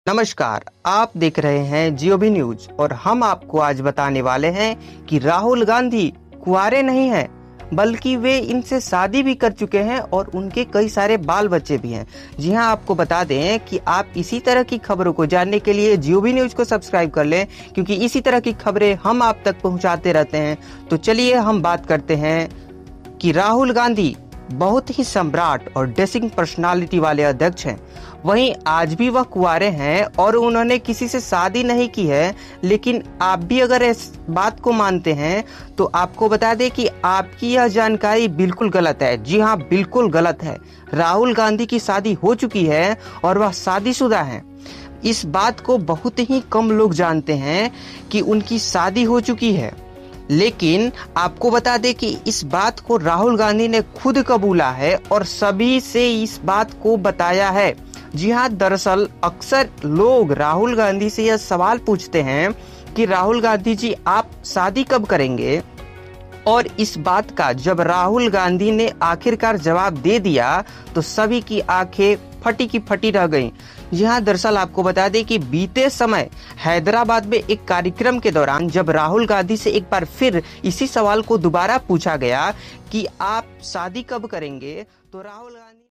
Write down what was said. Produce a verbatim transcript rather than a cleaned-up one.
नमस्कार, आप देख रहे हैं जियो भी न्यूज और हम आपको आज बताने वाले हैं कि राहुल गांधी कुंवारे नहीं हैं, बल्कि वे इनसे शादी भी कर चुके हैं और उनके कई सारे बाल बच्चे भी हैं। जी हां, आपको बता दें कि आप इसी तरह की खबरों को जानने के लिए जियो भी न्यूज को सब्सक्राइब कर लें, क्योंकि इसी तरह की खबरें हम आप तक पहुंचाते रहते हैं। तो चलिए हम बात करते हैं कि राहुल गांधी बहुत ही सम्राट और डेसिंग पर्सनालिटी वाले अध्यक्ष हैं। वहीं आज भी वह कुंवारे हैं और उन्होंने किसी से शादी नहीं की है। लेकिन आप भी अगर इस बात को मानते हैं तो आपको बता दें कि आपकी यह जानकारी बिल्कुल गलत है। जी हाँ, बिल्कुल गलत है। राहुल गांधी की शादी हो चुकी है और वह शादीशुदा हैं। इस बात को बहुत ही कम लोग जानते हैं कि उनकी शादी हो चुकी है। लेकिन आपको बता दें कि इस बात को राहुल गांधी ने खुद कबूला है और सभी से इस बात को बताया है। जी हाँ, दरअसल अक्सर लोग राहुल गांधी से यह सवाल पूछते हैं कि राहुल गांधी जी, आप शादी कब करेंगे। और इस बात का जब राहुल गांधी ने आखिरकार जवाब दे दिया तो सभी की आंखें फटी की फटी रह गईं। जी हाँ, दरअसल आपको बता दें कि बीते समय हैदराबाद में एक कार्यक्रम के दौरान जब राहुल गांधी से एक बार फिर इसी सवाल को दोबारा पूछा गया कि आप शादी कब करेंगे, तो राहुल गांधी